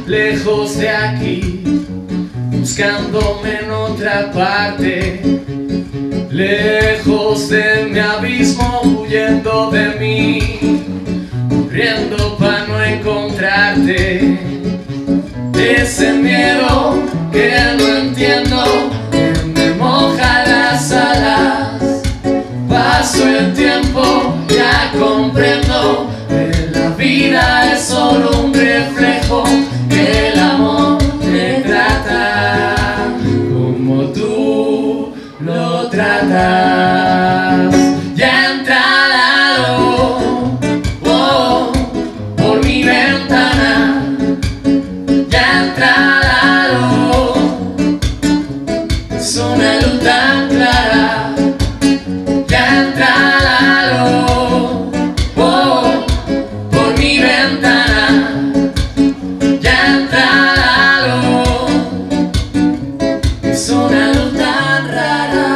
lejos de aquí, buscándome en otra parte, lejos de mi abismo, huyendo de mí, corriendo para no encontrarte. Ese miedo que no entiendo, que me moja las alas. Paso el tiempo, ya comprendo que la vida es solo un reflejo, que el amor te trata como tú lo tratas. Ya entra la luz, oh, por mi ventana. Ya entra la luz, es una luz tan clara. Ya entra la luz, oh, por mi ventana. Ya entra la luz, es una luz tan rara.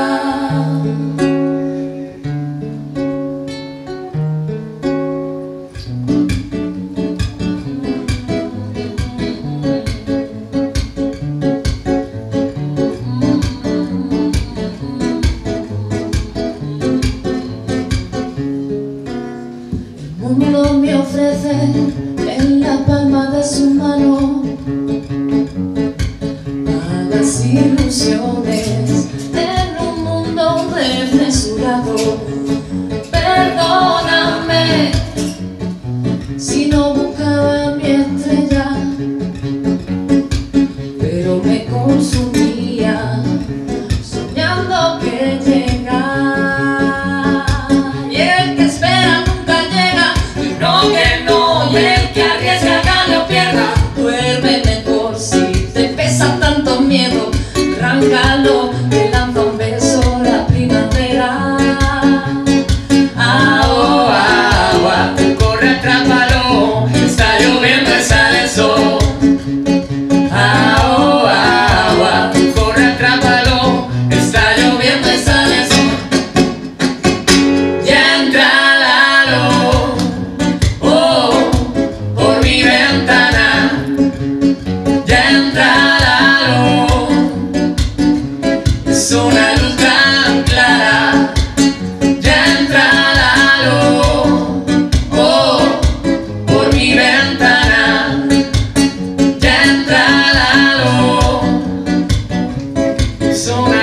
El mundo me ofrece en la palma de su mano a las ilusiones en un mundo desmesurado. Perdóname si no buscaba mi estrella, pero me consumía soñando que llega. Y el que espera nunca llega, que no, y el que arriesga gane o pierda. Duerme mejor si te pesa tanto miedo, arráncalo, te lanza un beso la primavera. Agua, agua, corre, atrápalo, está lloviendo y sale el sol. Agua, agua, corre, atrápalo, está lloviendo y sale el sol. Ya entra la luz, oh, por mi ventana. Ya entra la luz, es una luz tan clara. Ya entra la luz, oh, por mi ventana. Ya entra la luz, es una